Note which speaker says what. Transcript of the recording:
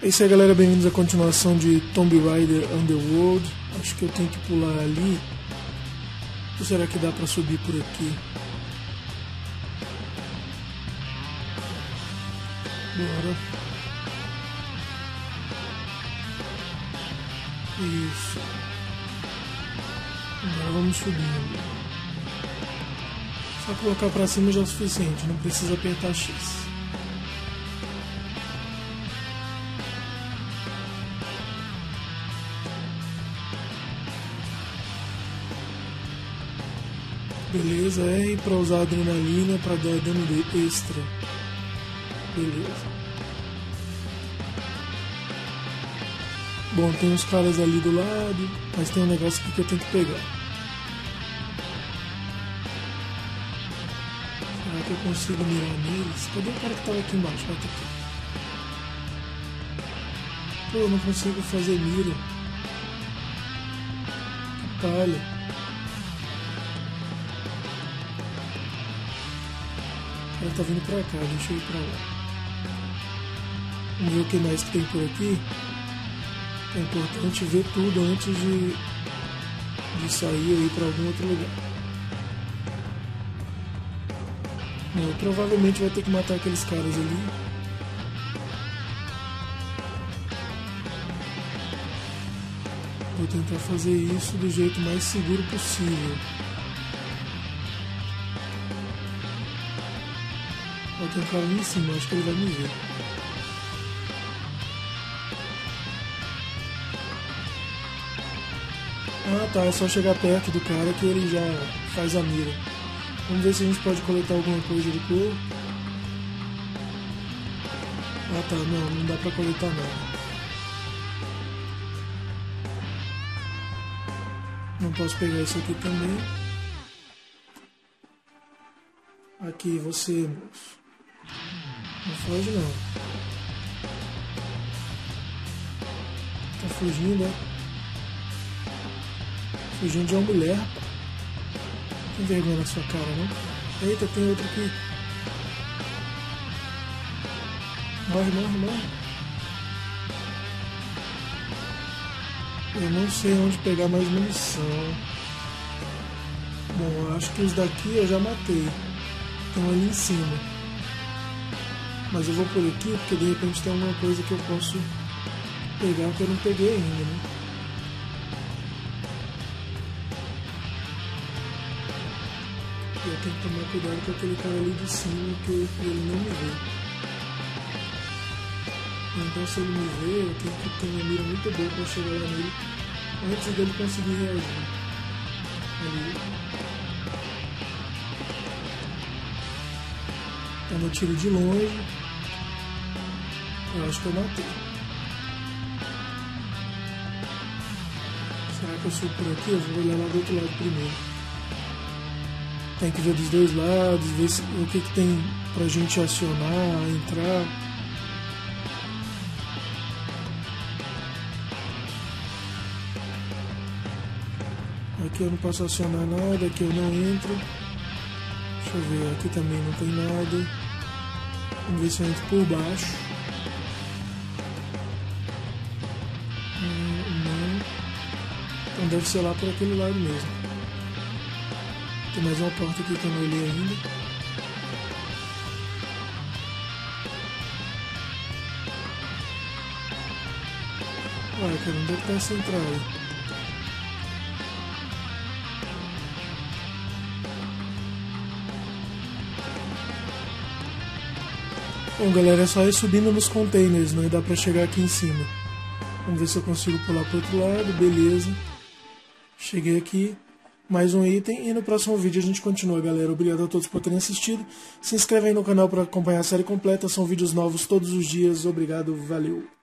Speaker 1: É isso aí, galera, bem-vindos à continuação de Tomb Raider Underworld. Acho que eu tenho que pular ali. Ou será que dá pra subir por aqui? Bora. Isso. Agora vamos subindo. Só colocar pra cima já é o suficiente, não precisa apertar X. Beleza, R para usar adrenalina para dar dano de extra. Beleza. Bom, tem uns caras ali do lado, mas tem um negócio aqui que eu tenho que pegar. Será que eu consigo mirar neles? Cadê o cara que tava aqui embaixo? Vai ter aqui. Pô, eu não consigo fazer mira. Que palha. Ela tá vindo pra cá, deixa eu ir pra lá. Vamos ver o que mais que tem por aqui. É importante ver tudo antes de sair aí pra algum outro lugar. Eu provavelmente vai ter que matar aqueles caras ali. Vou tentar fazer isso do jeito mais seguro possível. Tem um cara ali em cima, acho que ele vai me ver. Ah tá, é só chegar perto do cara que ele já faz a mira. Vamos ver se a gente pode coletar alguma coisa do corpo. Ah tá, não dá pra coletar nada. Não posso pegar isso aqui também. Aqui, você, moço. Não foge não. Tá fugindo, é? Fugindo de uma mulher, rapaz. Tem vergonha na sua cara, não? Eita, tem outro aqui. Morre, morre, morre. Eu não sei onde pegar mais munição. Bom, eu acho que os daqui eu já matei. Estão ali em cima. Mas eu vou por aqui porque de repente tem alguma coisa que eu posso pegar que eu não peguei ainda, né? E eu tenho que tomar cuidado com aquele cara ali de cima que ele não me vê. Então se ele me vê, eu tenho que ter uma mira muito boa para chegar lá nele antes dele conseguir reagir. Ali. Tá no tiro de longe. Eu acho que eu matei. Será que eu subo por aqui? Eu vou olhar lá do outro lado primeiro. Tem que ver dos dois lados, ver o que tem pra gente acionar, entrar. Aqui eu não posso acionar nada, aqui eu não entro. Deixa eu ver, aqui também não tem nada. Vamos ver se eu entro por baixo. Não. Então deve ser lá por aquele lado mesmo. Tem mais uma porta aqui que eu não olhei ainda. Ué, cara, onde é que tá essa entrada? Bom, galera, é só ir subindo nos containers, não dá pra chegar aqui em cima. Vamos ver se eu consigo pular pro outro lado, beleza. Cheguei aqui, mais um item e no próximo vídeo a gente continua, galera. Obrigado a todos por terem assistido. Se inscreve aí no canal para acompanhar a série completa, são vídeos novos todos os dias. Obrigado, valeu!